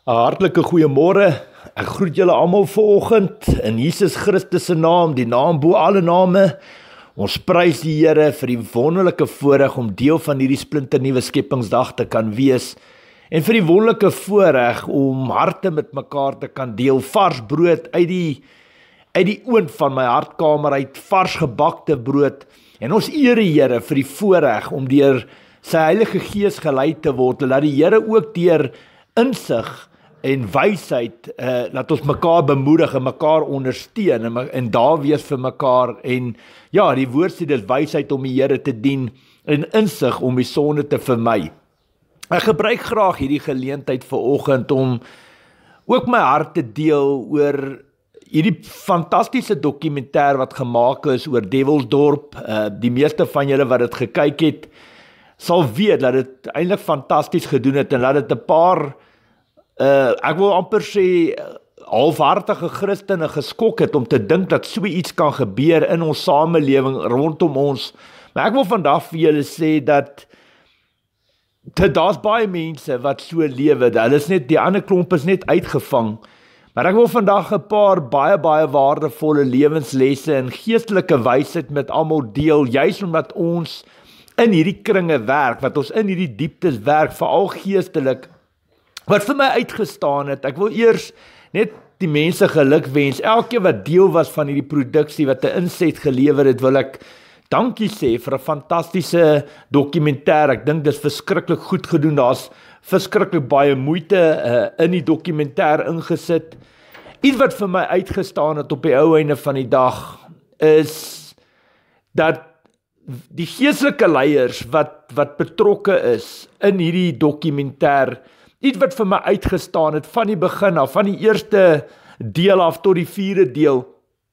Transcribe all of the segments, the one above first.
Hartlike goeiemôre. Ek groet julle almal vanoggend in Jesus Christus se naam, die naam bo alle name. Ons prys die Here vir die wonderlike voorreg om deel van hierdie splinternuwe skepingsdag te kan wees en vir die wonderlike voorreg om harte met mekaar te kan deel. Vars brood uit die oond van my hartkamer uit, vars gebakte brood. En ons eer die Here vir die voorreg om deur sy Heilige Gees gelei te word, en laat die Here ook deur insig en wysheid, laat ons mekaar bemoedig en mekaar ondersteun en daar wees vir mekaar. En ja, die woord sê dis wysheid om die Here te dien en insig om die sonde te vermy. Ek gebruik graag hierdie geleentheid vanoggend om ook my hart te deel oor hierdie fantastiese dokumentêr wat gemaak is oor Devilsdorp. Die meeste van julle wat dit gekyk het, sal weet dat dit eintlik fantasties gedoen het en dat dit 'n paar ek wil amper sê halfhartige Christene geskok het om te dink dat so iets kan gebeur in ons samelewing rondom ons. Maar ek wil vandag vir julle sê dat daar's baie mense wat so lewe. Hulle is net, die ander klomp is net uitgevang. Maar ek wil vandag 'n paar baie waardevolle lewenslesse en geestelike wysheid met almal deel, juis omdat ons in hierdie kringe werk, wat ons in hierdie dieptes werk, veral geestelik, wat vir my uitgestaan het. Ek wil eers net die mense geluk wens, elkeen wat deel was van hierdie produksie, wat 'n inset gelewer het, wil ek dankie sê vir 'n fantastiese dokumentêr. Ek dink dis verskriklik goed gedoen, daar's verskriklik baie moeite in die dokumentêr ingesit. Iets wat vir my uitgestaan het op die ou einde van die dag, is dat die geestelike leiers wat betrokke is in hierdie dokumentêr, iets wat vir my uitgestaan het van die begin af, van die eerste deel af tot die 4de deel,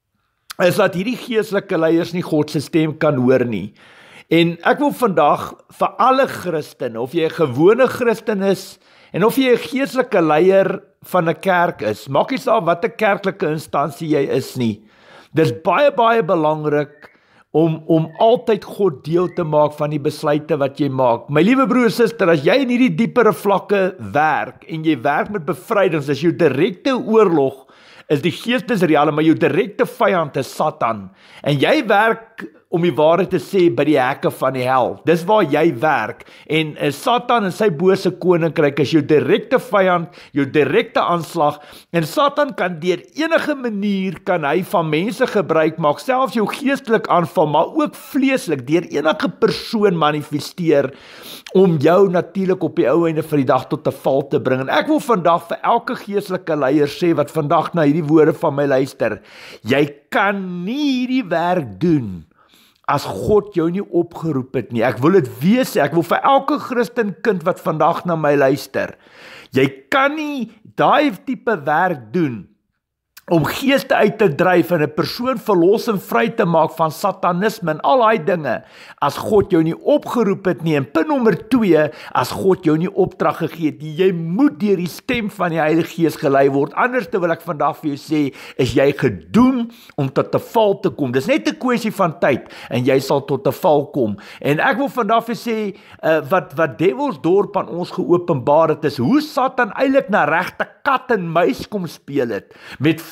is dat hierdie geestelike leiers nie God se stem kan hoor nie. En ek wil vandag vir alle Christene, of jy 'n gewone Christen is, en of jy 'n geestelike leier van 'n kerk is, maak nie saak watter kerklike instansie jy is nie. Dis baie belangrik om altyd God deel te maak van die besluite wat jy maak. My liewe broer en suster, as jy in hierdie diepere vlakke werk, en jy werk met bevrydings, is jou direkte oorlog, is die geestesreale, maar jou direkte vyand is Satan. En jy werk, om die waarheid te sê, by die hekke van die hel. Dis waar jy werk. En Satan en sy bose koninkryk is jou direkte vyand, jou direkte aanslag. En Satan kan deur enige manier, kan hy van mense gebruik maak, selfs jou geestelik aanval, maar ook vleeslik, deur enige persoon manifesteer, om jou natuurlik op die ou einde van die dag tot 'n val te bring. En ek wil vandag vir elke geestelike leier sê, wat vandag na hierdie woorde van my luister, jy kan nie hierdie werk doen as God jou nie opgeroep het nie. Ek wil dit weet, ek wil vir elke Christen kind wat vandag na my luister, jy kan nie daai tipe werk doen om geeste uit te dryf en 'n persoon verlos en vry te maak van satanisme en al daai dinge, as God jou nie opgeroep het nie. En punt nommer 2, as God jou nie opdrag gegee het nie. Jy moet deur die stem van die Heilige Gees gelei word. Anders wil ek vandag vir jou sê, is jy gedoem om tot 'n val te kom. Dis net 'n kwessie van tyd en jy sal tot 'n val kom. En ek wil vandag vir sê, wat Devilsdorp aan ons geopenbaar het, is hoe Satan eintlik na regte kat en muis kom speel het, met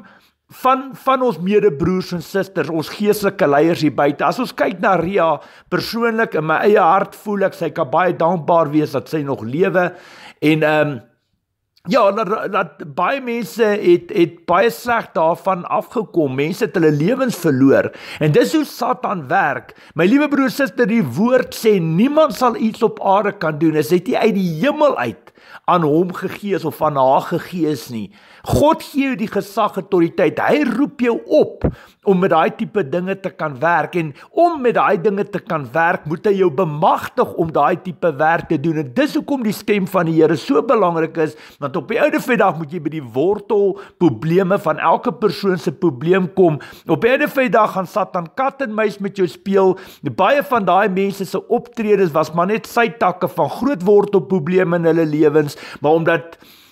van ons medebroers en susters, ons geestelike leiers hier buite. As ons kyk na Ria, persoonlik in my eie hart voel ek, sy kan baie dankbaar wees dat sy nog lewe. En ja, dat baie mense het baie sleg daarvan afgekom. Mense het hulle lewens verloor. En dis hoe Satan werk. My liewe broer, suster, die woord sê, niemand sal iets op aarde kan doen, as dit nie uit die hemel uit aan hom gegee is of aan haar gegee is nie. God gee jou die gesag, autoriteit. Hy roep jou op om met daai tipe dinge te kan werk. En om met daai dinge te kan werk, moet hy jou bemagtig om daai tipe werk te doen. En dis hoekom die stem van die Here so belangrik is, want op die oude vandag moet jy by die wortel probleme van elke persoon se probleem kom. Op die oude vandag gaan Satan kat en muis met jou speel. Baie van daai mense se optredes was maar net sy takke van groot wortelprobleme in hulle lewens, maar omdat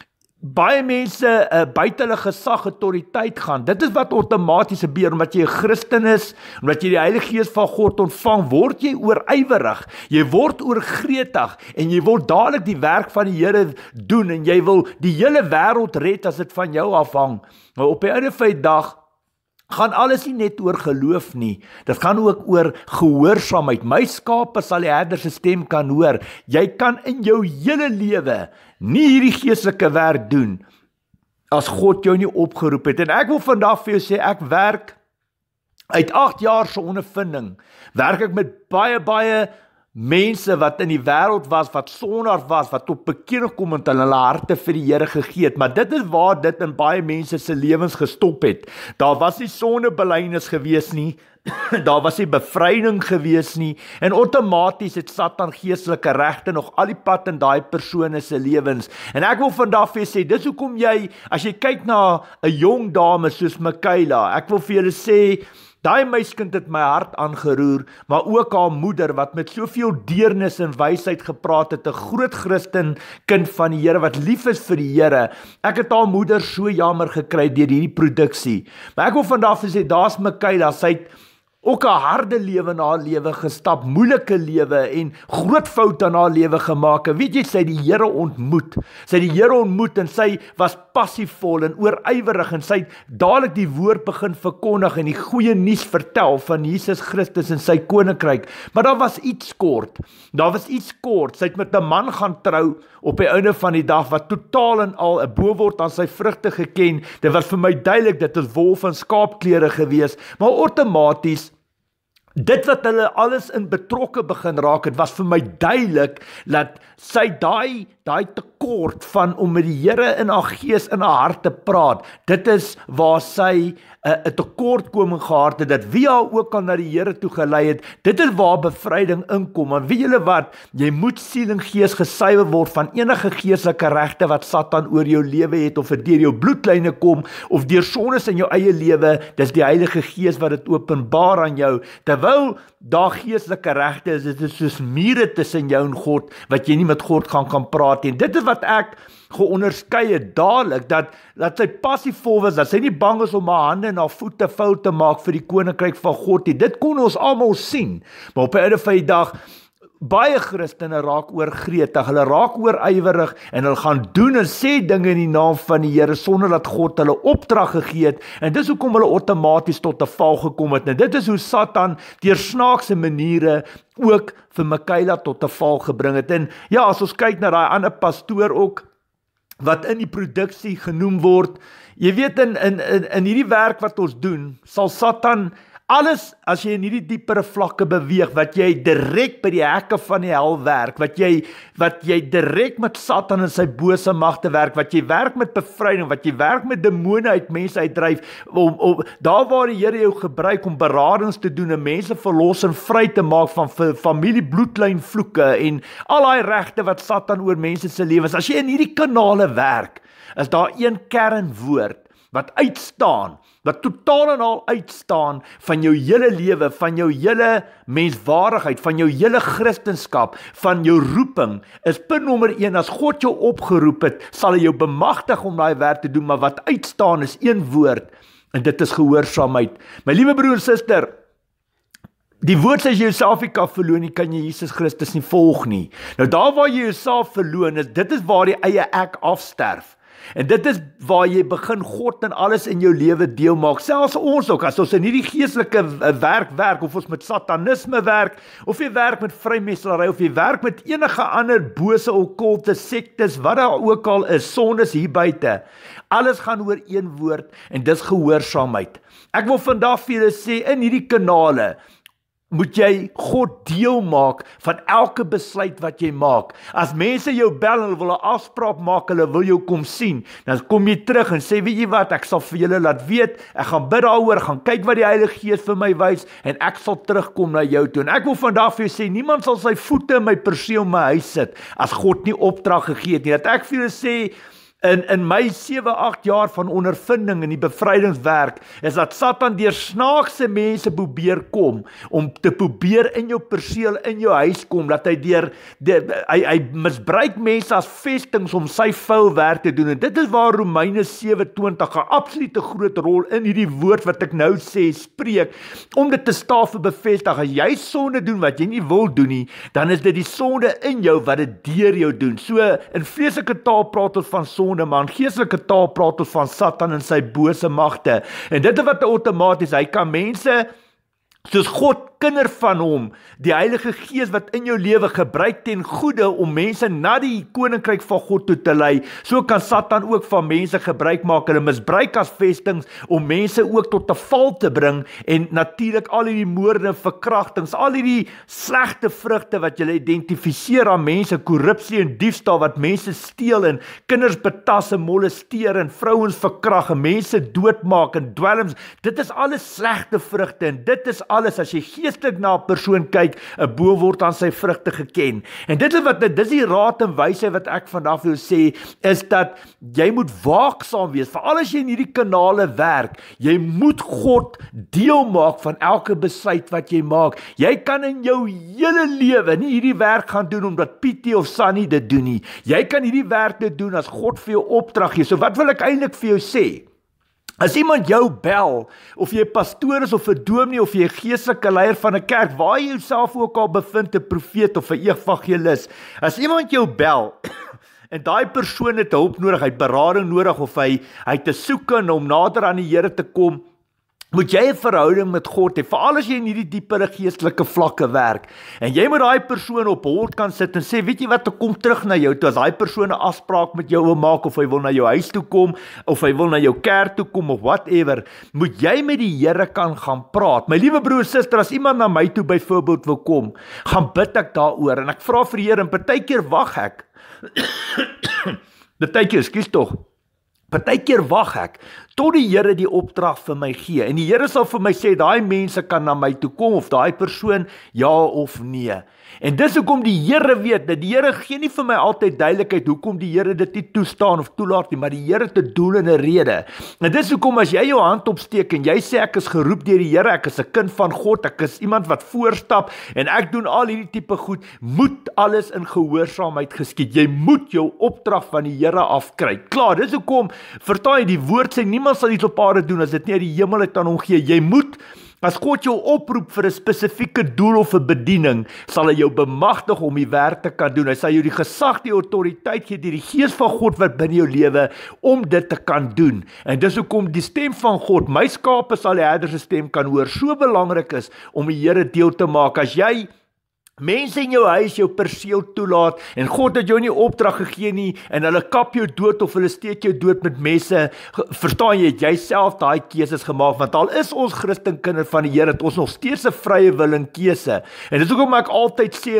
baie mense buite hulle gesag autoriteit gaan. Dit is wat outomaties gebeur, omdat jy 'n Christen is, omdat jy die Heilige Gees van God ontvang, word jy oorywerig, jy word oorgretig, en jy wil dadelik die werk van die Here doen, en jy wil die hele wêreld red as dit van jou afhang. Maar op die einde van die dag, gaan alles nie net oor geloof nie, dit gaan ook oor gehoorsaamheid. My skape sal die herder se stem kan hoor. Jy kan in jou hele lewe nie hierdie geestelike werk doen as God jou nie opgeroep het. En ek wil vandag vir jou sê, ek werk uit 8 jaar se ondervinding, werk ek met baie mense wat in die wêreld was, wat sondaar was, wat tot bekering kom en hulle harte vir die Here gegee het. Maar dit is waar dit in baie mense se lewens gestop het. Daar was nie sondebelydenis gewees nie, daar was nie bevryding gewees nie, en outomaties het Satan geestelike regte nog al die pad in daai persone se lewens. En ek wil vandag vir julle sê, dis hoekom jy, as jy kyk na 'n jong dame soos Michaela, ek wil vir julle sê, daai meiskind het my hart aangeroer, maar ook haar moeder, wat met soveel deernis en wysheid gepraat het, 'n groot Christen, kind van die Here, wat lief is vir die Here. Ek het haar moeder so jammer gekry deur hierdie produksie. Maar ek wil vandag vir sê, daar's Michaela, sy het ook 'n harde lewe in haar lewe gestap, moeilike lewe en groot foute in haar lewe gemaak. En weet jy, sy het die Here ontmoet. Sy het die Here ontmoet en sy was passievol en oorywerig, en sy het dadelik die woord begin verkondig en die goeie nuus vertel van Jesus Christus en sy koninkryk. Maar daar was iets kort. Sy het met 'n man gaan trou op die einde van die dag, wat totaal en al 'n boeword aan sy vrugte geken. Dit was vir my duidelik, dit is wolf en skaapklere gewees, maar outomaties, dit wat hulle alles in betrokke begin raak het, was vir my duidelik, dat sy daai tekort van om met die Here in haar gees, in haar hart te praat, dit is waar sy 'n tekortkoming gehad het, dat wie haar ook al na die Here toe gelei het, dit is waar bevryding inkom. En weet julle wat, jy moet siel en gees gesuiwer word van enige geestelike regte wat Satan oor jou lewe het, of dit deur jou bloedlyne kom, of deur sondes in jou eie lewe. Dis die Heilige Gees wat dit openbaar aan jou, terwyl daar geestelike regte is, dit is soos mure tussen jou en God, wat jy nie met God kan praat nie. Dit is wat ek geonderskei het dadelik, dat sy passievol was, dat sy nie bang is om haar hande en haar voete vuil te maak vir die koninkryk van God nie. Dit kon ons almal sien, maar op die einde van die dag, baie Christene raak oorgretig, hulle raak oorywerig, en hulle gaan doen en sê dinge in die naam van die Here, sonder dat God hulle opdrag gegee het, en dis hoekom hulle outomaties tot 'n val gekom het. En dit is hoe Satan deur snaakse maniere ook vir Michaela tot 'n val gebring het. En ja, as ons kyk na daai ander pastoor ook, wat in die produksie genoem word, jy weet, in hierdie werk wat ons doen, sal Satan alles, as jy in hierdie diepere vlakke beweeg, wat jy direk by die hekke van die hel werk, wat jy direk met Satan en sy bose magte werk, wat jy werk met bevryding, wat jy werk met demone uit mense uitdryf, daar waar die Here jou gebruik om beradings te doen en mense verlos en vry te maak van familie bloedlyn vloeke en al daai regte wat Satan oor mense se lewens. As jy in hierdie kanale werk, is daar een kernwoord wat uitstaan, wat totaal en al uitstaan van jou hele lewe, van jou hele menswaardigheid, van jou hele Christenskap, van jou roeping, is punt nommer 1, as God jou opgeroep het, sal hy jou bemagtig om daai werk te doen, maar wat uitstaan is een woord, en dit is gehoorsaamheid. My liewe broer en suster, die woord sê, as jy jouself nie kan verloon nie, kan jy Jesus Christus nie volg nie. Nou daar waar jy jouself verloon is, dit is waar die eie ek afsterf. En dit is waar jy begin God en alles in jou lewe deel maak. Selfs ons ook, as ons in hierdie geestelike werk, of ons met satanisme werk, of jy werk met vrymesselary, of jy werk met enige ander bose okkulte sektes, wat daar ook al is, sondes hier buite. Alles gaan oor een woord, en dis gehoorsaamheid. Ek wil vandag vir julle sê, in hierdie kanale, moet jy God deel maak van elke besluit wat jy maak. As mense jou bel en hulle wil 'n afspraak maak, hulle wil jou kom sien, dan kom jy terug en sê, weet jy wat, ek sal vir julle laat weet, ek gaan bid daaroor, gaan kyk wat die Heilige Gees vir my wys, en ek sal terugkom na jou toe. En ek wil vandag vir jou sê, niemand sal sy voete in my perseel in my huis sit, as God nie opdrag gegee het nie. Dat ek vir julle sê, in my 7-8 jaar van ondervinding in die bevrydingswerk, is dat Satan deur snaakse mense probeer kom, om te probeer in jou perseel, in jou huis kom, dat hy misbruik mense as vestings om sy vuil werk te doen, en dit is waar Romeine 7:20 'n absolute groot rol in hierdie woord wat ek nou sê, spreek, om dit te staaf en bevestig. As jy sonde doen wat jy nie wil doen nie, dan is dit die sonde in jou wat dit deur jou doen. So, in vleeslike taal praat ons van sonde, maar in geestelike taal praat ons van Satan en sy bose magte. En dit is wat outomaties, hy kan mense, soos God, kinder van hom, die Heilige Gees wat in jou lewe gebruik ten goeie om mense na die koninkryk van God toe te lei, so kan Satan ook van mense gebruik maak, en misbruik as vestings, om mense ook tot 'n val te bring, en natuurlik al hierdie moorde, verkrachtings, al hierdie slegte vrugte wat jy identifiseer aan mense, korrupsie en diefstal, wat mense steel, en kinders betas en molesteer, en vrouens verkrag, en mense doodmaak, en dwelms, dit is alles slegte vrugte, en dit is alles, as jy geestelik na 'n persoon kyk, 'n boom word aan sy vrugte geken. En dit is die raad en wysheid wat ek vandag wil sê, is dat jy moet waaksaam wees, veral as jy in hierdie kanale werk, jy moet God deel maak van elke besluit wat jy maak. Jy kan in jou hele lewe nie hierdie werk gaan doen omdat Pietie of Sunny dit doen nie. Jy kan hierdie werk dit doen as God vir jou opdrag gee. So wat wil ek eintlik vir jou sê? As iemand jou bel, of jy 'n pastoor is, of 'n dominee, of jy 'n geestelike leier van 'n kerk, waar jy jouself ook al bevind, 'n profeet of 'n evangelis, as iemand jou bel, en daai persoon het hulp nodig, hy het berading nodig, of hy het 'n soeke om nader aan die Here te kom, moet jy 'n verhouding met God hê, veral as jy in hierdie diepere geestelike vlakke werk, en jy moet daai persoon op hol kan sit en sê, weet jy wat, ek kom terug na jou toe, as daai persoon 'n afspraak met jou wil maak, of hy wil na jou huis toe kom, of hy wil na jou kerk toe kom, of whatever, moet jy met die Here kan gaan praat. My liewe broer en suster, as iemand na my toe byvoorbeeld wil kom, gaan bid ek daaroor, en ek vra vir die Here, en partykeer wag ek, partykeer wag ek, tot die Here die opdrag vir my gee, en die Here sal vir my sê, daai mense kan na my toe kom, of daai persoon, ja of nee. En dis hoekom die Here weet, dat die Here gee nie vir my altyd duidelikheid, hoekom die Here dit nie toestaan of toelaat nie, maar die Here te doel en 'n rede. En dis hoekom as jy jou hand opsteek, en jy sê, ek is geroep deur die Here, ek is 'n kind van God, ek is iemand wat voorstap, en ek doen al hierdie tipe goed, moet alles in gehoorsaamheid geskied. Jy moet jou opdrag van die Here afkry. Klaar, dis hoekom, verstaan jy, die woord sê, niemand sal iets op aarde doen, as dit nie uit die hemel uit aan hom gee. Jy moet, as God jou oproep vir 'n spesifieke doel of 'n bediening, sal hy jou bemagtig om die werk te kan doen. Hy sal jou die gesag, die autoriteit gee, die Gees van God wat binne jou lewe, om dit te kan doen. En dis hoekom die stem van God, my skape sal die herder se stem kan hoor, so belangrik is, om die Here deel te maak. As jy mense in jou huis jou perseel toelaat, en God het jou nie opdrag gegee nie, en hulle kap jou dood, of hulle steek jou dood met messe, verstaan jy, het jy self daai keuses gemaak, want al is ons Christenkinders van die Here, het ons nog steeds 'n vrye wil en keuse. En dis hoekom ek altyd sê,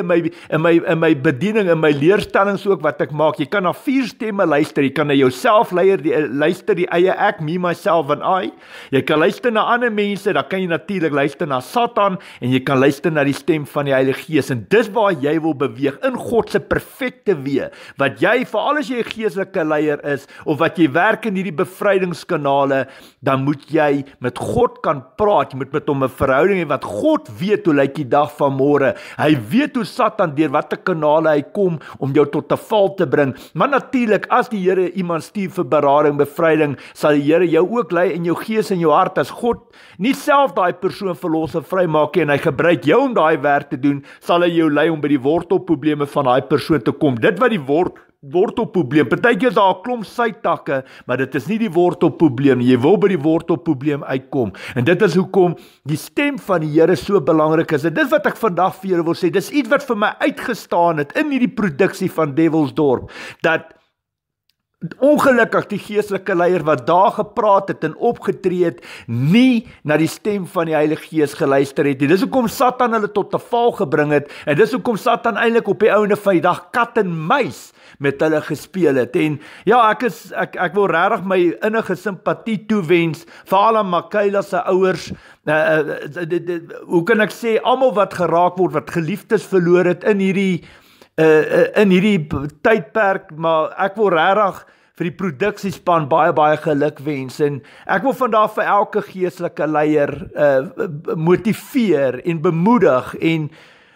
in my bediening, in my leerstellings ook wat ek maak, jy kan na 4 stemme luister, jy kan na jouself luister, die eie ek, me, myself and I, jy kan luister na ander mense, dan kan jy natuurlik luister na Satan, en jy kan luister na die stem van die Heilige Gees, en dis waar jy wil beweeg, in God se perfekte weë, wat jy, veral as jy 'n geestelike leier is, of wat jy werk in hierdie bevrydingskanale, dan moet jy met God kan praat, jy moet met hom 'n verhouding hê, want God weet hoe lyk die dag van môre, hy weet hoe Satan deur watter kanale hy kom, om jou tot 'n val te bring, maar natuurlik, as die Here iemand stuur vir berading, bevryding, sal die Here jou ook lei in jou gees en jou hart, as God nie self daai persoon verlos en vry maak nie, en hy gebruik jou om daai werk te doen, sal hy jou lei om by die wortelprobleme van daai persoon te kom. Dit wat die wortelprobleem, partykeer is daar 'n klomp sytakke, maar dit is nie die wortelprobleem nie, jy wil by die wortelprobleem uitkom, en dit is hoekom die stem van die Here so belangrik is, en dit wat ek vandag vir julle wil sê, dis iets wat vir my uitgestaan het, in hierdie produksie van Devilsdorp, dat ongelukkig die geestelike leier wat daar gepraat het en opgetree het, nie na die stem van die Heilige Gees geluister het nie. Dis hoekom Satan hulle tot 'n val gebring het, en dis hoekom Satan eintlik op die ouende van die dag kat en muis met hulle gespeel het. En ja, ek wil regtig my innige simpatie toewens vir al aan Michaela se ouers. Hoe kan ek sê, almal wat geraak word, wat geliefdes verloor het in hierdie tydperk, maar ek wil regtig vir die produksiespan baie gelukwens en ek wil vandag vir elke geestelike leier motiveer en bemoedig en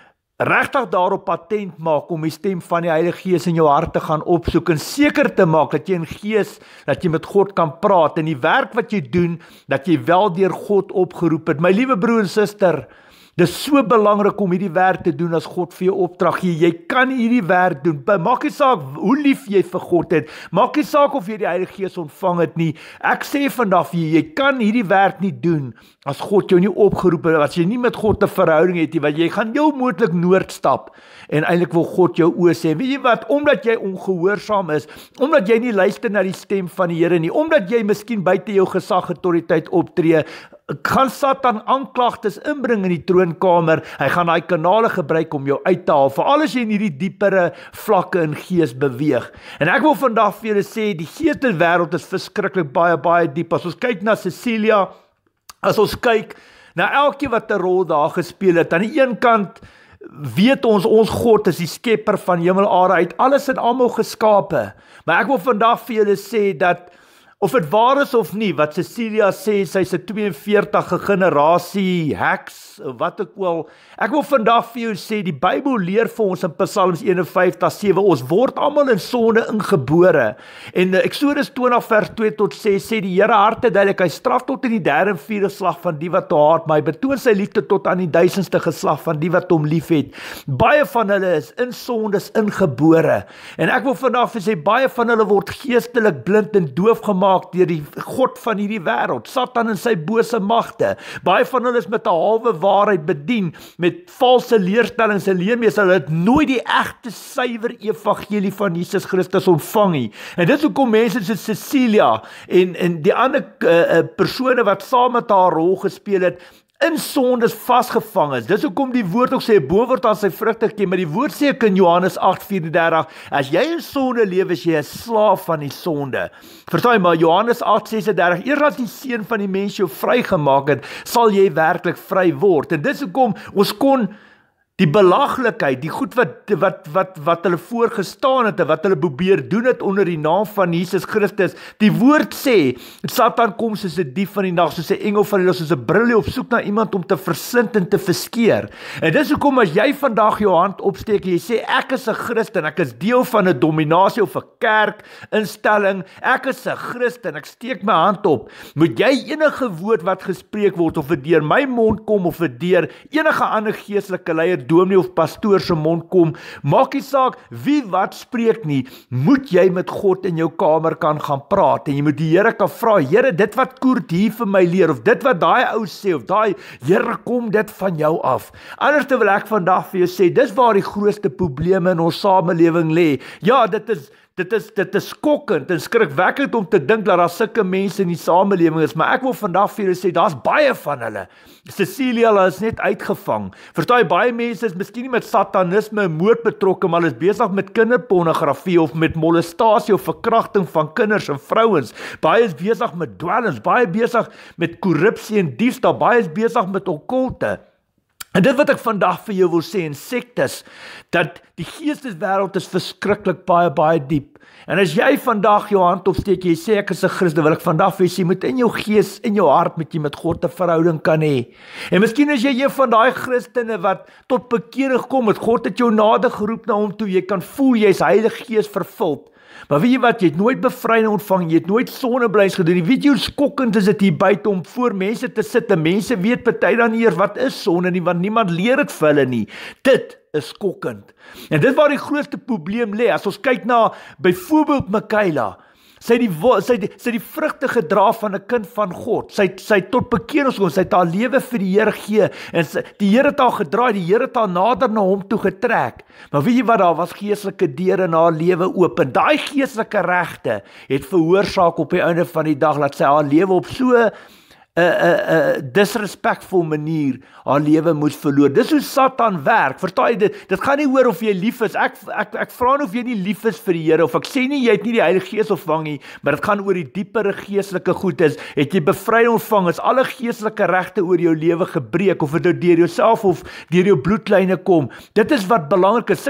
regtig daarop patent maak om die stem van die Heilige Gees in jou hart te gaan opsoek en seker te maak dat jy in gees, dat jy met God kan praat en die werk wat jy doen, dat jy wel deur God opgeroep het. My liewe broer en suster, dis so belangrik om hierdie werk te doen as God vir jou opdrag gee. Jy kan hierdie werk doen. Maak nie saak hoe lief jy vir God het. Maak nie saak of jy die Heilige Gees ontvang het nie. Ek sê vandag vir jy kan hierdie werk nie doen as God jou nie opgeroep het, as jy nie met God 'n verhouding het nie, want jy gaan jou moontlik noordstap en eintlik wil God jou oë sê. Weet jy wat? Omdat jy ongehoorsaam is, omdat jy nie luister na die stem van die Here nie, omdat jy miskien buite jou gesag autoriteit optree, gaan Satan aanklagtes inbring in die troonkamer. Hy gaan daai kanale gebruik om jou uit te haal, veral as jy in hierdie diepere vlakke in gees beweeg. En ek wil vandag vir julle sê, die geestelike wêreld is verskriklik baie diep. As ons kyk na Cecilia, as ons kyk na elkeen wat 'n rol daar gespeel het, aan die een kant weet ons God is die skepper van hemel aarde, uit alles en almal geskape. Maar ek wil vandag vir julle sê dat of dit waar is of nie, wat Cecilia sê, sy's 'n 42 generasie heks, wat ek wil. Ek wil vandag vir jou sê, die Bybel leer vir ons in Psalms 51:7, ons word almal in sonde ingebore. En Eksodus 20 vers 2 tot 6 sê die Here harte duidelik, hy straf tot in die 3de en 4de slag van die wat haat, maar hy betoon sy liefde tot aan die 1000ste geslag van die wat hom liefhet. Baie van hulle is in sondes ingebore. En ek wil vandag vir sê, baie van hulle word geestelik blind en doof gemaak deur die God van hierdie wêreld, Satan en sy bose magte. Baie van hulle is met 'n halwe waarheid bedien, met valse leerstellings en leermees. Hulle het nooit die egte suiwer evangelie van Jesus Christus ontvang nie. En dis hoekom mense soos Cecilia en die ander persone wat saam met haar rol gespeel het, in sondes vasgevang is. Dis hoekom die woord ook sê, 'n boom word aan sy vrugte geken, maar die woord sê ook in Johannes 8:34, as jy in sonde lewe, is jy 'n slaaf van die sonde. Verstaan, maar Johannes 8:36, eers as die Seun van die mens jou vrygemaak het, sal jy werklik vry word. En dis hoekom ons kon die belaglikheid, die goed wat hulle voorgestaan het en wat hulle probeer doen het onder die naam van Jesus Christus. Die woord sê, Satan kom soos 'n dief van die nag, soos 'n engel van die lig, soos 'n brul op soek na iemand om te verslind en te verskeer. En dis hoekom as jy vandag jou hand opsteek en jy sê, ek is 'n Christen, ek is deel van 'n dominasie of 'n kerk instelling, ek is 'n Christen, ek steek my hand op, moet jy enige woord wat gespreek word, of dit deur my mond kom, of dit deur enige ander geestelike leier, dominee of pastoor se mond kom, maak nie saak wie wat spreek nie, moet jy met God in jou kamer kan gaan praat, en jy moet die Here kan vra, Here, dit wat Koert hier vir my leer, of dit wat daai ou sê, of daai, Here, kom dit van jou af. Anders wil ek vandag vir jou sê, dis waar die grootste probleme in ons samelewing lê. Ja, dit is skokkend en skrikwekkend om te dink dat daar sulke mense in die samelewing is, maar ek wil vandag vir julle sê, daar's baie van hulle. Cecilia is net uitgevang. Verstaan jy, baie mense is miskien nie met satanisme en moord betrokke, maar hulle is besig met kinderpornografie of met molestasie of verkrachting van kinders en vrouens. Baie is besig met dwelms, baie besig met korrupsie en diefstal, baie is besig met okkulte. En dit wat ek vandag vir jou wil sê in sektes, dat die geesteswêreld is verskriklik baie diep. En as jy vandag jou hand opsteek, jy sê ek is 'n Christen, wil ek vandag vir jou sê, jy moet in jou gees, in jou hart met jy met God 'n verhouding kan hê. En miskien is jy een van daai Christene wat tot bekering kom het, God het jou nader geroep na hom toe, jy kan voel jy's Heilige Gees vervuld. Maar weet jy wat, jy het nooit bevryding ontvang, jy het nooit sondeblys gedoen nie. Weet jy hoe skokkend is dit hier buite om voor mense te sit, en mense weet party dan nie eers wat is sonde nie, want niemand leer dit vir hulle nie. Dit is skokkend. En dit waar die grootste probleem lê, as ons kyk na byvoorbeeld Michaela, sy het die vrugte gedra van 'n kind van God. Sy het tot bekering gekom, sy het haar lewe vir die Here gegee, en die Here het haar gedraai, die Here het haar nader na hom toe getrek. Maar weet jy wat, daar was geestelike deure in haar lewe oop, en daai geestelike regte het veroorsaak op die einde van die dag, dat sy haar lewe op so disrespectful manier haar lewe moes verloor. Dis hoe Satan werk. Verstaan jy, dit gaan nie oor of jy lief is. Ek vra nie of jy nie lief is vir die Here, of ek sê nie jy het nie die Heilige Gees ontvang nie, maar dit gaan oor die diepere geestelike goed is. Het jy bevryding ontvang, is alle geestelike regte oor jou lewe gebreek, of dit deur jouself of deur jou bloedlyne kom. Dit is wat belangrik is.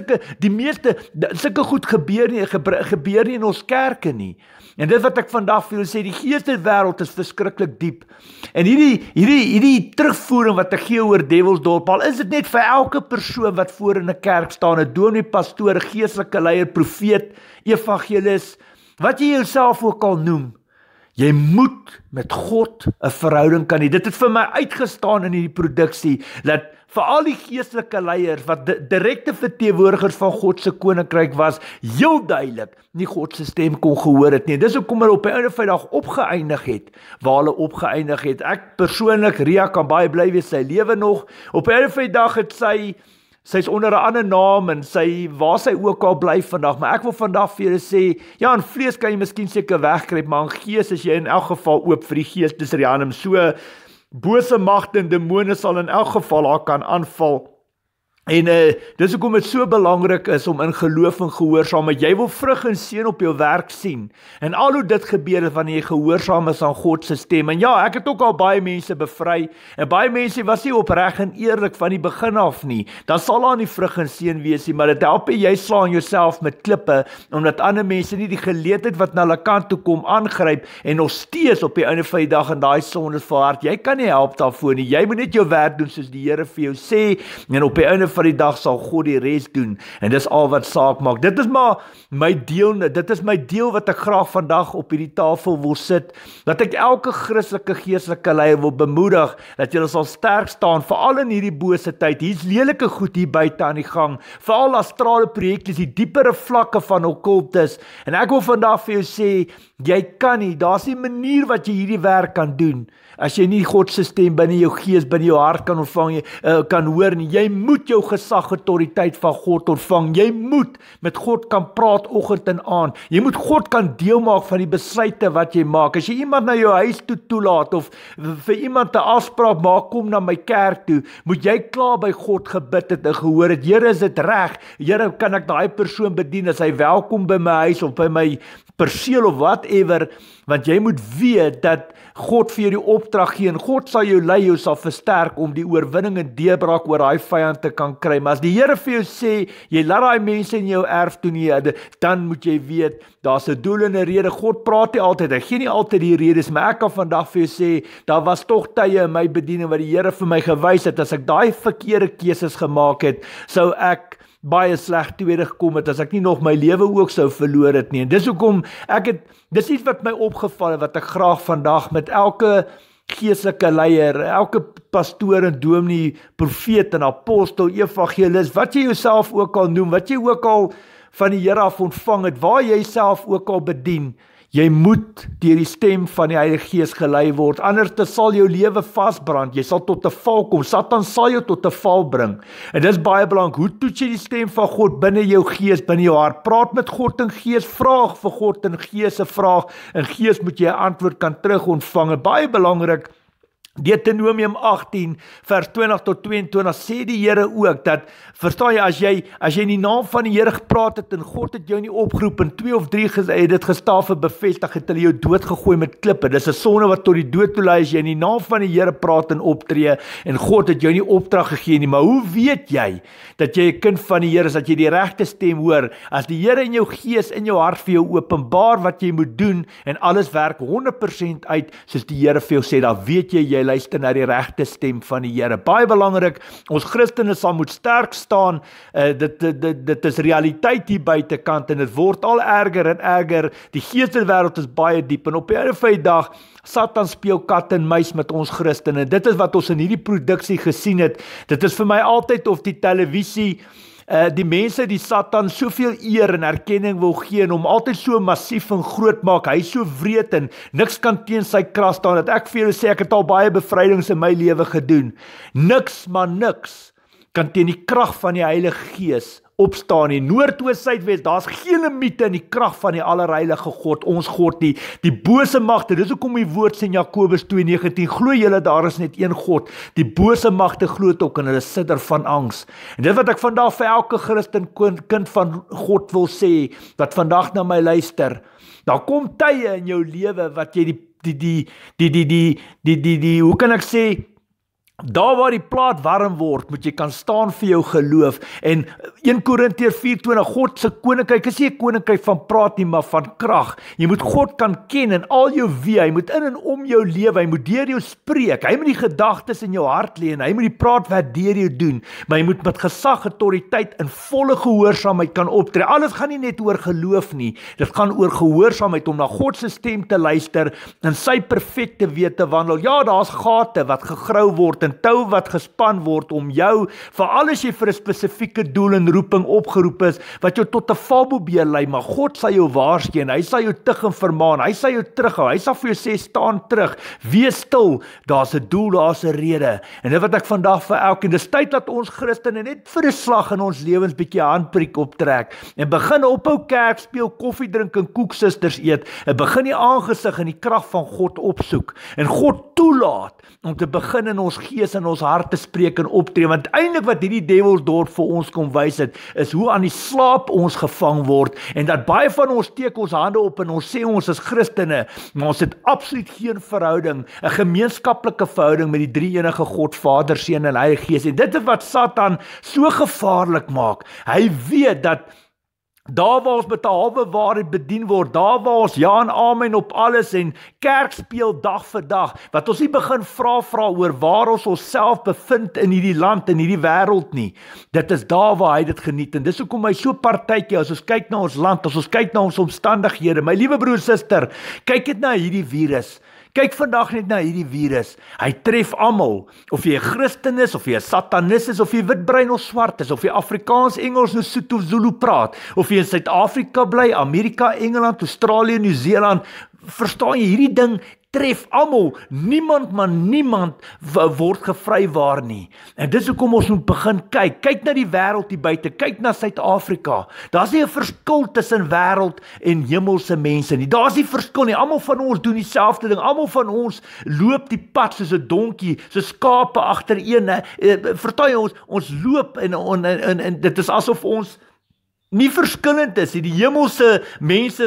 Sulke goed gebeur nie in ons kerke nie. En dit wat ek vandag vir julle sê, die geesteswêreld is verskriklik diep. En hierdie terugvoering wat ek gee oor Devilsdorp, al is dit net vir elke persoon wat voor in 'n kerk staan, 'n dominee, pastoor, 'n geestelike leier, profeet, evangelis, wat jy jouself ook al noem, jy moet met God 'n verhouding kan hê. Dit het vir my uitgestaan in hierdie produksie, dat vir al die geestelike leiers wat direkte verteenwoordigers van God se koninkryk was, heel duidelik nie God se stem kon gehoor het nie. Dis hoekom hulle op die einde van die dag opgeëindig het, waar hulle opgeëindig het. Ek persoonlik, Ria kan baie bly wees, sy lewe nog. Op die einde van die dag het sy's onder 'n ander naam en waar sy ook al bly vandag, maar ek wil vandag vir julle sê, ja, in vlees kan jy miskien seker wegkruip, maar in gees is jy in elk geval oop vir die geestesrealm. So bose magte en demone sal in elk geval haar kan aanval. En dis hoekom dit so belangrik is om in geloof en gehoorsaamheid, jy wil vrug en seën op jou werk sien. En al hoe dit gebeur het wanneer jy gehoorsaam is aan God se stem. En ja, ek het ook al baie mense bevry, en baie mense was nie opreg en eerlik van die begin af nie. Dan sal daar nie vrug en seën wees nie, maar dit help jy slaan jouself met klippe, omdat ander mense nie die geleentheid wat na hulle kant toe kom aangryp, en nog steeds op die einde van die dag in daai sondes volhard. Jy kan nie help daarvoor nie, jy moet net jou werk doen soos die Here vir jou sê, en op die einde van die dag sal God die res doen, en dis al wat saak maak. Dit is maar my deel, dit is my deel wat ek graag vandag op hierdie tafel wil sit, dat ek elke Christelike geestelike leier wil bemoedig, dat julle sal sterk staan, veral in hierdie bose tyd. Hier's lelike goed hier buite aan die gang, veral astrale projekte, die diepere vlakke van okkultes, en ek wil vandag vir jou sê, jy kan nie, daar's nie 'n manier wat jy hierdie werk kan doen, as jy nie God se stem binne jou gees, binne jou hart kan ontvang, kan hoor nie. Jy moet jou gesag, autoriteit van God ontvang. Jy moet met God kan praat oggend en aand. Jy moet God kan deel maak van die besluite wat jy maak. As jy iemand na jou huis toe toelaat, of vir iemand 'n afspraak maak, kom na my kerk toe, moet jy klaar by God gebid het en gehoor het, Here, is dit reg? Here, kan ek daai persoon bedien? Is hy welkom by my huis of by my perseel of whatever? Want jy moet weet dat God vir jou die opdrag gee, en God sal jou lei, jou sal versterk om die oorwinning en deurbraak oor daai vyand te kan kry. Maar as die Here vir jou sê, jy laat daai mense in jou erf toe nie, dan moet jy weet, daar's 'n doel en 'n rede. God praat nie altyd, hy gee nie altyd die redes, maar ek kan vandag vir jou sê, daar was tog tye in my bediening wat die Here vir my gewys het, as ek daai verkeerde keuses gemaak het, sou ek baie sleg tweede gekom het, as ek nie nog my lewe ook sou verloor het nie. En dis hoekom dis iets wat my opgeval het, wat ek graag vandag met elke geestelike leier, elke pastoor en dominee, profeet en apostel, evangelis, wat jy jouself ook al noem, wat jy ook al van die Here af ontvang het, waar jy self ook al bedien, jy moet deur die stem van die Heilige Gees gelei word, anders sal jou lewe vasbrand, jy sal tot 'n val kom, Satan sal jou tot 'n val bring, en dis baie belangrik, hoe toets jy die stem van God binne jou gees, binne jou hart? Praat met God in gees, vraag vir God in gees 'n vraag, in gees moet jy 'n antwoord kan terug ontvang, en baie belangrik, Deuteronomium 18 vers 20 tot 22 sê die Here ook dat, verstaan jy, as jy in die naam van die Here gepraat het en God het jou nie opgeroep en 2 of 3 het dit gestaaf en bevestig, het hulle jou doodgegooi met klippe. Dis 'n sonde wat tot die dood toe lei as jy in die naam van die Here praat en optree en God het jou nie opdrag gegee nie. Maar hoe weet jy dat jy 'n kind van die Here is, dat jy die regte stem hoor? As die Here in jou gees, in jou hart vir jou openbaar wat jy moet doen en alles werk 100% uit soos die Here vir jou sê, dan weet jy luister na die regte stem van die Here. Baie belangrik, ons Christene sal moet sterk staan, dit is realiteit hier buitekant en dit word al erger en erger, die geesteswêreld is baie diep en op die einde van die dag, Satan speel kat en muis met ons Christene, dit is wat ons in hierdie produksie gesien het, dit is vir my altyd of die televisie, die mense die Satan soveel eer en erkenning wil gee en hom altyd so massief en groot maak, hy is so wreed en niks kan teen sy krag staan, dat ek vir julle sê, ek het al baie bevrydings in my lewe gedoen, niks, maar niks kan teen die krag van die Heilige Gees opstaan nie. Noord, oos, suidwes, daar's geen limiete in die krag van die allerheilige God, ons God nie. Die bose magte, dis hoekom die woord sê in Jakobus 2:19, glo julle daar is net een God. Die bose magte glo dit ook en hulle sidder van angs. En dit wat ek vandag vir elke Christen kind van God wil sê, wat vandag na my luister, daar kom tye in jou lewe wat jy hoe kan ek sê, daar waar die plaat warm word, moet jy kan staan vir jou geloof. En 1 Korintiërs 4:20, God se koninkryk is nie 'n koninkryk van praat nie, maar van krag. Jy moet God kan ken in al jou wee, hy moet in en om jou lewe, hy moet deur jou spreek, hy moet die gedagtes in jou hart lê en hy moet die praat wat deur jou doen, maar jy moet met gesag, autoriteit in volle gehoorsaamheid kan optree. Alles gaan nie net oor geloof nie, dit gaan oor gehoorsaamheid, om na God se stem te luister en sy perfekte weë te wandel. Ja, daar's gate wat gegrou word, 'n tou wat gespan word om jou, veral as jy vir 'n spesifieke doel en roeping opgeroep is, wat jou tot 'n valbobeer lei, maar God sal jou waarsku, hy sal jou tig en vermaan, hy sal jou terughou, hy sal vir jou sê, staan terug, wees stil, daar's 'n doel, daar's 'n rede, en dit wat ek vandag vir elkeen, dis tyd dat ons Christene net vir 'n slag in ons lewens bietjie handprik optrek, en begin ophou kerk speel, koffie drink en koeksusters eet, en begin die aangesig en die krag van God opsoek, en God toelaat, om te begin in ons gees en ons hart te spreek en optree, want eintlik wat hierdie Devilsdorp vir ons kom wys het, is hoe aan die slaap ons gevang word, en dat baie van ons steek ons hande op en ons sê ons is Christene, maar ons het absoluut geen verhouding, 'n gemeenskaplike verhouding met die drie-enige God, Vader, Seun en Heilige Gees, en dit is wat Satan so gevaarlik maak. Hy weet dat daar waar ons met 'n halwe waarheid bedien word, daar waar ons ja en amen op alles en kerk speel dag vir dag, wat ons nie begin vra oor waar ons onsself bevind in hierdie land, in hierdie wêreld nie. Dit is daar waar hy dit geniet, en dis hoekom hy so partytjie, as ons kyk na ons land, as ons kyk na ons omstandighede, my liewe broer, suster, kyk net na hierdie virus. Kyk vandag net na hierdie virus. Hy tref almal, of jy 'n Christen is, of jy 'n Satanis is, of jy wit, bruin of swart is, of jy Afrikaans, Engels, Lesotho of Zulu praat, of jy in Suid-Afrika bly, Amerika, Engeland, Australië, Nieu-Seeland, verstaan jy, hierdie ding tref almal, niemand word gevrywaar nie. En dis hoekom ons moet begin kyk na die wêreld hier buite, kyk na Suid-Afrika. Daar's nie 'n verskil tussen wêreld en hemelse mense nie. Daar's nie verskil nie. Almal van ons doen dieselfde ding. Almal van ons loop die pad soos 'n donkie, soos skape agtereen. Verstaan jy, ons loop en dit is asof ons nie verskillend is. Die hemelse mense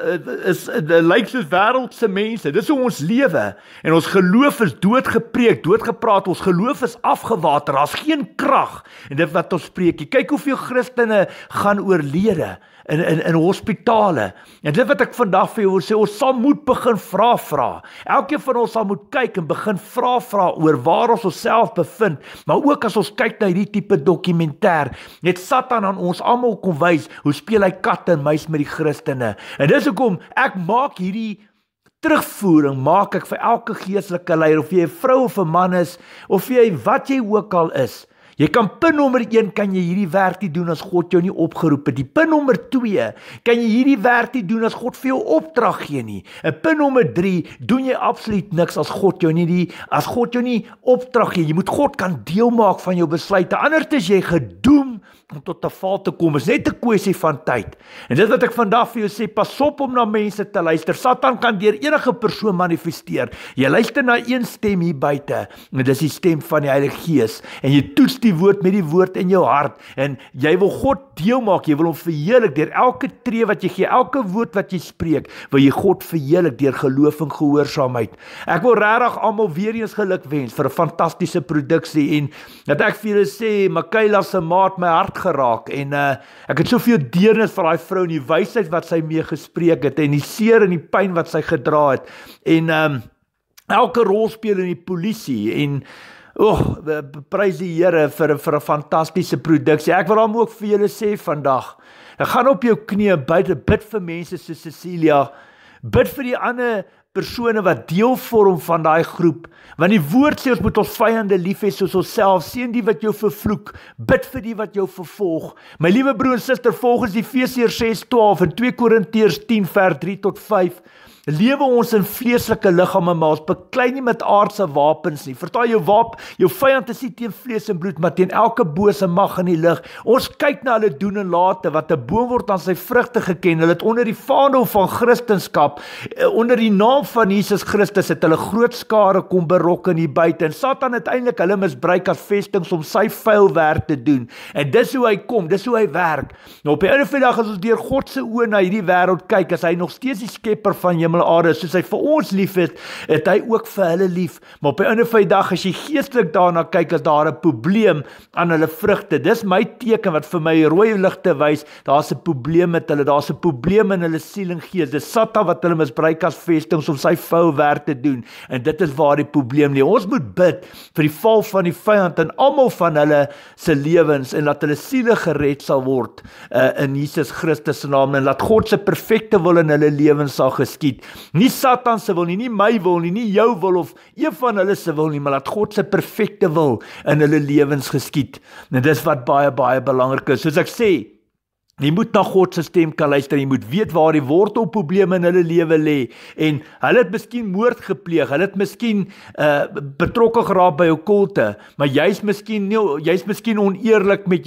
lyk soos wêreldse mense. Dis hoe ons lewe. En ons geloof is doodgepreek, doodgepraat. Ons geloof is afgewater. Daar's geen krag in dit wat ons spreek. Kyk hoeveel Christene gaan oorlede in hospitale. En dit wat ek vandag vir jou wil sê, ons sal moet begin vra. Elkeen van ons sal moet kyk en begin vra oor waar ons onsself bevind. Maar ook as ons kyk na hierdie tipe dokumentêr, net Satan aan ons almal kom wys, hoe speel hy kat en muis met die Christene. En dis hoekom ek maak hierdie terugvoering, maak ek vir elke geestelike leier, of jy 'n vrou of 'n man is, of jy wat jy ook al is. Jy kan punt nommer 1, kan jy hierdie werk nie doen as God jou nie opgeroep het. Die punt nommer 2, kan jy hierdie werk nie doen as God vir jou opdrag gee nie. En punt nommer 3, doen jy absoluut niks as God jou nie opdrag gee. Jy moet God kan deel maak van jou besluite. Anders is jy gedoem om tot 'n val te kom. Is net 'n kwessie van tyd. En dit wat ek vandag vir jou sê, pas op om na mense te luister. Satan kan deur enige persoon manifesteer. Jy luister na een stem hier buite, en dis die stem van die Heilige Gees. En jy toets die woord met die woord in jou hart, en jy wil God deel maak, jy wil hom verheerlik deur elke tree wat jy gee, elke woord wat jy spreek, wil jy God verheerlik deur geloof en gehoorsaamheid. Ek wil regtig almal weer eens gelukwens vir 'n fantastiese produksie, en dat ek vir julle sê, Michaela se maat my hart geraak, en ek het soveel deernis vir daai vrou, en die wysheid wat sy mee gespreek het, en die seer en die pyn wat sy gedra het, en elke rolspeler in die polisie, en prys die Here vir 'n fantastiese produksie. Ek wil hom ook vir julle sê vandag, ek gaan op jou knieë bid vir mense soos Cecilia, bid vir die ander persone wat deel vorm van daai groep, want die woord sê ons moet ons vyande lief hê soos onsself. Seën die wat jou vervloek, bid vir die wat jou vervolg. My liewe broer en suster, volgens Efesiërs 6:12 en 2 Korintiërs 10 vers 3 tot 5, lewe ons in vleeslike liggame, maar ons beklei nie met aardse wapens nie. Verstaan, jou vyand is nie teen vlees en bloed, maar teen elke bose mag in die lig. Ons kyk na hulle doen en late, wat 'n boom word aan sy vrugte geken. Hulle het onder die vaandel van Christendom, onder die naam van Jesus Christus, het hulle groot skare kom berokken hier buite. En Satan uiteindelik hulle misbruik as vestings om sy vuil werk te doen. En dis hoe hy kom, dis hoe hy werk. Nou op die einde van die dag, as ons deur God se oë na hierdie wêreld kyk, is hy nog steeds die skepper van hemel en aarde. Soos hy vir ons lief het hy ook vir hulle lief. Maar op die einde van die dag, as jy geestelik daarna kyk, is daar 'n probleem aan hulle vrugte. Dis my teken wat vir my rooi ligte wys, daar's 'n probleem met hulle, daar's 'n probleem in hulle siel en gees. Dis Satan wat hulle misbruik as vestings om sy vuil werk te doen. En dit is waar die probleem lê. Ons moet bid vir die val van die vyand in almal van hulle se lewens en laat hulle siele gered sal word in Jesus Christus se naam, en laat God se perfekte wil in hulle lewens sal geskied. Nie Satan se wil nie my wil nie jou wil of een van hulle se wil nie, maar laat God se perfekte wil in hulle lewens geskied. En dis wat baie, baie belangrik is. Soos ek sê, jy moet na God se stem kan luister, jy moet weet waar die wortelprobleme in hulle lewe lê, en hulle het miskien moord gepleeg, hulle het miskien betrokke geraak by okkulte, maar jy's miskien oneerlik met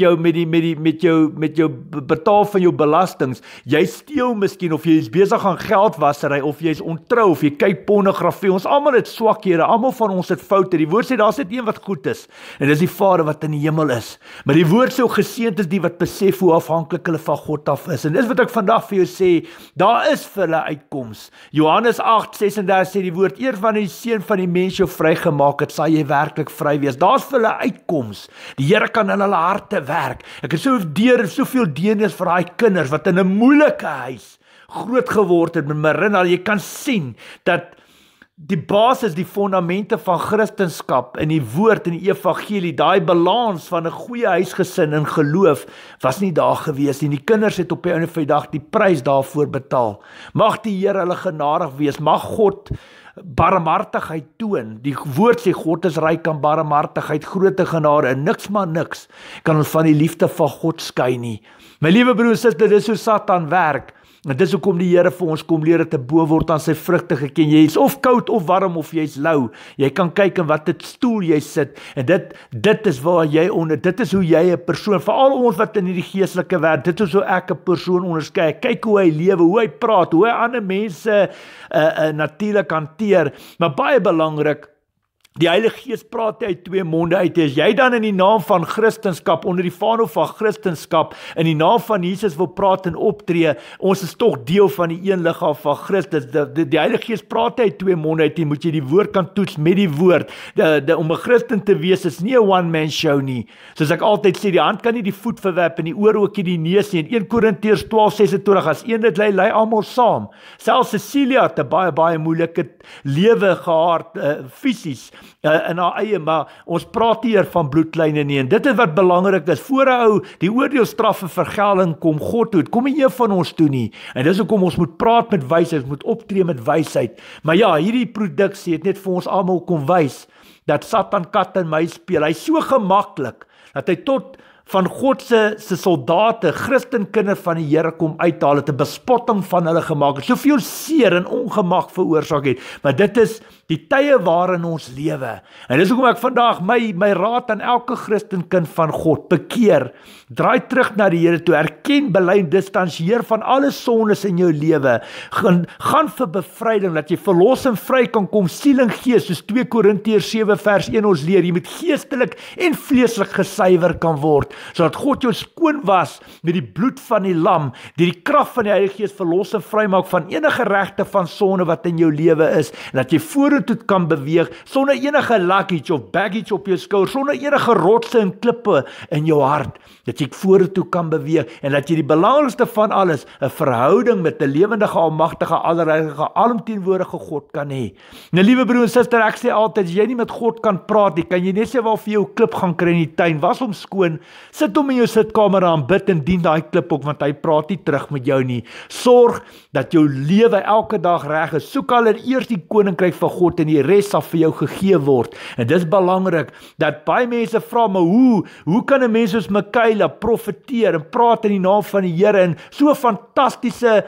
jou betaal van jou belastings, jy steel miskien, of jy is besig aan geldwasery, of jy is ontrou, of jy kyk pornografie. Ons almal het swakhede, almal van ons het foute. Die woord sê daar's net een wat goed is, en dis die Vader wat in die hemel is. Maar die woord sê geseënd is die wat besef hoe afhanklik hulle van God af is. En dis wat ek vandag vir jou sê, daar is vir hulle uitkoms. Johannes 8:36 sê die woord, eer wanneer die Seun van die mens jou vrygemaak het, sal jy werklik vry wees. Daar's vir hulle uitkoms. Die Here kan in hulle harte werk. Ek het soveel deernis vir daai kinders wat in 'n moeilike huis groot geword het met Marina. Jy kan sien dat die basis, die fondamente van Christendom in die woord en die evangelie, daai balans van 'n goeie huisgesin in geloof was nie daar gewees nie. Die kinders het op die einde van die dag die prys daarvoor betaal. Mag die Here hulle genadig wees. Mag God barmhartigheid toon. Die woord sê God is ryk aan barmhartigheid, groote genade, en niks maar niks kan ons van die liefde van God skei nie. My liewe broers en susters, dis hoe Satan werk. En dis hoekom die Here vir ons kom leer dat 'n boom word aan sy vrugte geken. Jy is of koud of warm of jy's lou. Jy kan kyk in watter stoel jy sit, en dit is waar jy onder. Dit is hoe jy 'n persoon, veral ons wat in hierdie geestelike wêreld, dit is hoe ek 'n persoon onderskei. Kyk hoe hy lewe, hoe hy praat, hoe hy ander mense natuurlik hanteer, maar baie belangrik, die Heilige Gees praat uit twee monde uit. As jy dan in die naam van Christendom, onder die vaandel van Christendom, in die naam van Jesus wil praat en optree, ons is tog deel van die een liggaam van Christus. Die Heilige Gees praat uit twee monde uit, en moet jy die woord kan toets met die woord. Om 'n Christen te wees is nie 'n one-man show nie. Soos ek altyd sê, die hand kan nie die voet verwerp en die oor ook nie die neus nie. In 1 Korintiërs 12:26, as een dit lei almal saam. Selfs Cecilia het 'n baie, baie moeilike lewe gehad, fisies, in haar eie, maar ons praat hier van bloedlyne nie, en dit is wat belangrik is. Voor 'n ou die oordeelstraf en vergelding kom God toe, kom nie een van ons toe nie, en dis hoekom ons moet praat met wysheid, moet optree met wysheid. Maar ja, hierdie produksie het net vir ons almal kom wys, dat Satan kat en muis speel. Hy is so gemaklik, dat hy tot van God se soldate, Christenkinders van die Here kom uithaal, het 'n bespotting van hulle gemaak het, soveel seer en ongemak veroorsaak het, maar dit is die tye waarin ons lewe. En dis hoekom ek vandag my raad aan elke Christenkind van God, bekeer, draai terug na die Here toe, erken, bely, distansieer van alle sondes in jou lewe, gaan vir bevryding, dat jy verlos en vry kan kom, siel en gees, soos 2 Korintiërs 7 vers 1 ons leer, jy moet geestelik en vleeslik gesuiwer kan word, sodat God jou skoon was met die bloed van die lam, die krag van die Heilige Gees verlos en vry maak van enige regte van sonde wat in jou lewe is, en dat jy vorentoe kan beweeg, sonder enige luggage of baggage op jou skouer, sonder enige rotse en klippe in jou hart, dat jy vorentoe kan beweeg, en dat jy die belangrikste van alles, 'n verhouding met 'n lewendige, almagtige, allerheilige, alomteenwoordige God kan hê. Nou liewe broer en suster, ek sê altyd, as jy nie met God kan praat nie, kan jy net sê waar vir jou klip gaan kry in die tuin, was hom skoon, sit hom in jou sitkamer aan, bid en dien daai klip ook, want hy praat nie terug met jou nie. Sorg dat jou lewe elke dag reg is. Soek allereers die koninkryk van God, en die res sal vir jou gegee word. En dis belangrik, dat baie mense vra, maar hoe kan 'n mens soos Mikaela profeteer en praat in die naam van die Here, en so fantastiese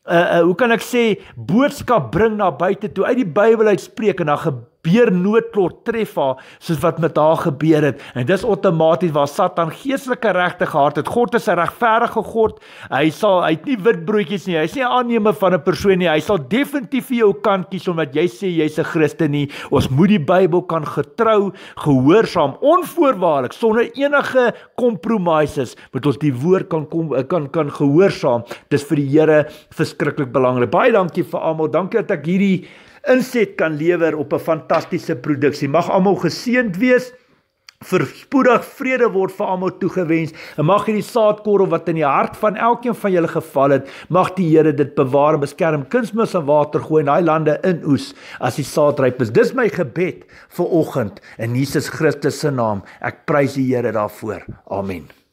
hoe kan ek sê, boodskap bring na buite toe, uit die Bybel uitspreek en dan gebeur noodlot tref haar, soos wat met haar gebeur het. En dis outomaties waar Satan geestelike regte gehad het. God is 'n regverdige God. Hy het nie wit broodjies nie. Hy is nie 'n aannemer van 'n persoon nie. Hy sal definitief vir jou kant kies omdat jy sê jy's 'n Christen nie. Ons moet die Bybel kan getrou, gehoorsaam, onvoorwaardelik, sonder enige compromises, moet ons die woord kan gehoorsaam. Dis vir die Here verskriklik belangrik. Baie dankie vir almal. Dankie dat ek hierdie inset kan lewer op 'n fantastiese produksie. Mag almal geseënd wees. Voorspoedig vrede word vir almal toegewens. En mag hierdie saadkorrel wat in die hart van elkeen van julle geval het, mag die Here dit bewaar en beskerm. Kunsmis en water gooi en daai lande inoes as die saad ryp is. Dis my gebed vir oggend in Jesus Christus se naam. Ek prys die Here daarvoor. Amen.